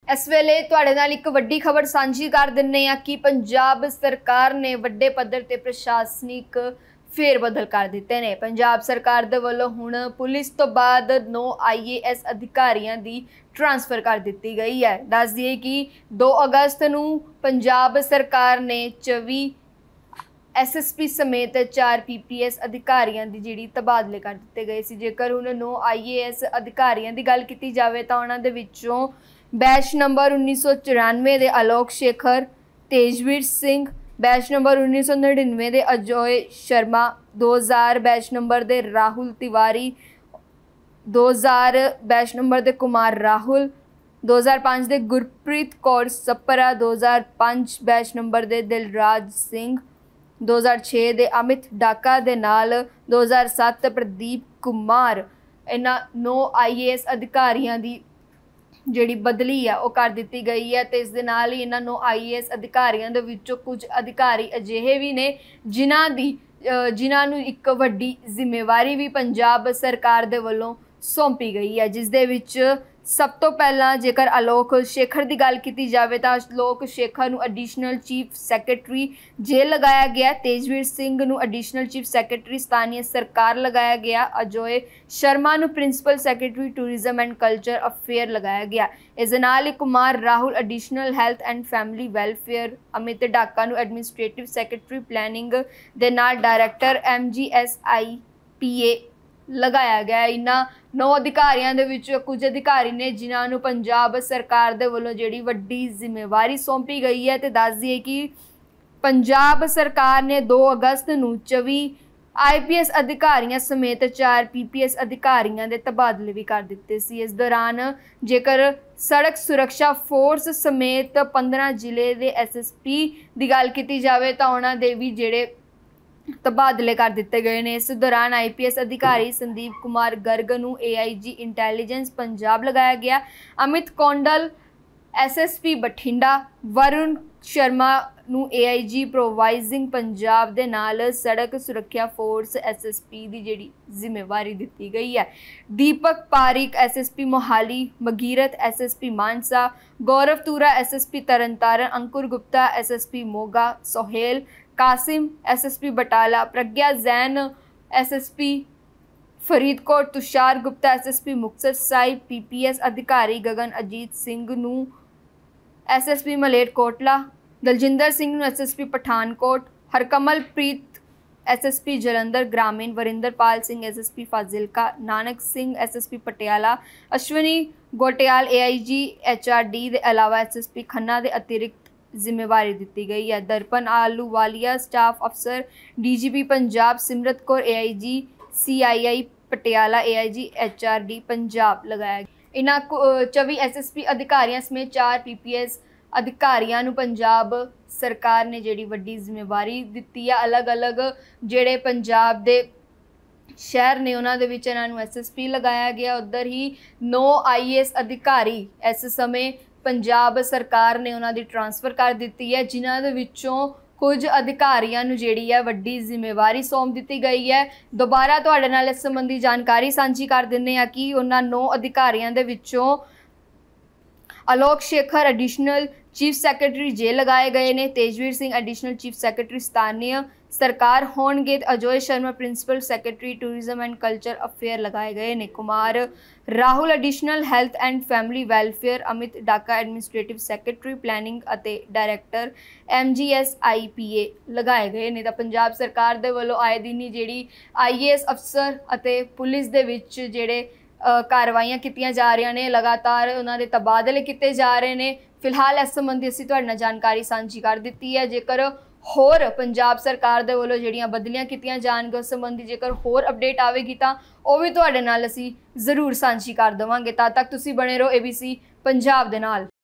इस वेले तुहाडे नाल एक वड्डी खबर सांझी कर दिंदे आ कि पंजाब सरकार ने वड्डे पद्धर ते प्रशासनिक फेरबदल कर दिते ने। पंजाब सरकार दे वल्लों हुण पुलिस तो बाद 9 IAS अधिकारियों की ट्रांसफर कर दी गई है। दस दिए कि 2 अगस्त नूं पंजाब सरकार ने 24 SSP समेत 4 PPS अधिकारियों की जिहड़ी तबादले कर दिते गए सी। जेकर हुण 9 IAS अधिकारियों की गल कीती जावे तां उहनां दे विच्चों बैच नंबर 1994 के आलोक शेखर, तेजवीर सिंह, बैच नंबर 1999 के अजय शर्मा, 2000 बैच नंबर के राहुल तिवारी, 2000 बैच नंबर के कुमार राहुल, 2005 के गुरप्रीत कौर सप्परा, 2005 बैच नंबर के दिलराज सिंह, 2006 के अमित डाका दे नाल 2007 प्रदीप कुमार। इन्हां 9 IAS अधिकारियों की जिहड़ी बदली है वो कर दी गई है। तो इस दे नाल ही इन्हां 9 IAS अधिकारियों दे विच्चों कुछ अधिकारी अजिहे भी ने जिन्हां नूं एक वड्डी जिम्मेवारी भी पंजाब सरकार दे वल्लों सौंपी गई है। जिस दे विच सब तो पहला जेकर आलोक शेखर की गल की जाए तो आलोक शेखर नूं एडिशनल चीफ सैकटरी जेल लगाया गया। तेजवीर सिंह नूं एडिशनल चीफ सैकटरी स्थानीय सरकार लगाया गया। अजय शर्मा नूं principal secretary tourism and culture affair लगाया गया। इस दे नाल ही Kumar Rahul additional health and family welfare, Amit Daka नूं एडमिनिस्ट्रेटिव सैकटरी प्लैनिंग दे नाल डायरैक्टर MGSIPA लगाया गया। इन्हां 9 अधिकारियों के विच कुछ अधिकारी ने जिन्होंने पंजाब सरकार दे वल्लों जिहड़ी वड्डी जिम्मेवारी सौंपी गई है। तो दस दिए कि पंजाब सरकार ने 2 अगस्त नूं 24 IPS अधिकारियों समेत 4 PPS अधिकारियों के तबादले भी कर दिते सी। इस दौरान जेकर सड़क सुरक्षा फोर्स समेत 15 जिले के SSP की गल की जाए तो उन्हां दे भी जिहड़े तबादले कर दिते गए ने। इस दौरान IPS अधिकारी संदीप कुमार गर्ग नूं AIG इंटैलीजेंस पंजाब लगाया गया। अमित कौंडल SSP बठिंडा, वरुण शर्मा नूं AIG प्रोवाइजिंग पंजाब दे नाल सड़क सुरक्षा फोर्स SSP की जिहड़ी जिम्मेवारी दी गई है। दीपक पारिक SSP मोहाली, भगीरथ SSP मानसा, गौरव तूरा SSP तरनतारन, अंकुर गुप्ता SSP मोगा, सोहेल कासिम SSP बटाला, प्रज्ञा Jain SSP Faridkot, Tushar Gupta SSP Muktsar Sahib, PPS अधिकारी गगन अजीत सिंह नूं SSP मलेरकोटला, दलजिंदर सिंह नूं SSP पठानकोट, हरकमल प्रीत SSP जलंधर ग्रामीण, Varinder Pal Singh SSP Fazilka, Nanak Singh SSP Patiala, Ashwini Gotyal AIG HRD के अलावा SSP खन्ना के अतिरिक्त जिम्मेवारी दी गई है। दर्पण आलूवालिया स्टाफ अफसर DGP Punjab, Simrat Kaur AIG CII Patiala, AIG HRD Punjab लगाया गया। इन्हां 24 SSP अधिकारियों समेत 4 PPS अधिकारियों नूं पंजाब सरकार ने जिहड़ी वड्डी जिम्मेवारी दी है। अलग अलग जिहड़े पंजाब दे शहर ने उन्हां दे विच इन्हां नूं SSP लगाया गया। उधर ही 9 IAS अधिकारी इस समय पंजाब सरकार ने उन्हां दी ट्रांसफर कर दी है, जिन्हां दे विच्चों कुछ अधिकारियों नूं जिहड़ी है वड्डी जिम्मेवारी सौंप दी गई है। दोबारा तुहाडे नाल इस संबंधी जानकारी सांझी कर दिंदे आ कि उन्हां 9 अधिकारियों दे विच्चों Alok Shekhar additional chief secretary jail लगाए गए ने। Tejveer Singh additional chief secretary स्थानीय सरकार होणगे। Ajay Sharma principal secretary tourism and culture affair लगाए गए ने। Kumar Rahul additional health and family welfare, Amit Daka administrative secretary planning अते डायरैक्टर MGSIPA लगाए गए ने। तो पंजाब सरकार दे वल्लों आए दिन ही जिहड़ी IAS अफसर अते पुलिस दे विच जिहड़े कार्रवाइयां कीतियां जा रही ने, लगातार उन्हां दे तबादले किए जा रहे हैं। फिलहाल इस संबंधी असीं तुहाडे नाल जानकारी सांझी कर दी है। जेकर होर पंजाब सरकार दे वल्लों जिहड़ियां बदलियां कीतियां जाणगीआं उस संबंधी जेकर होर अपडेट आवेगी तां ओह भी तुहाडे नाल असीं जरूर सांझी कर देवांगे। तद तक तुसीं बने रहो ABC पंजाब दे नाल।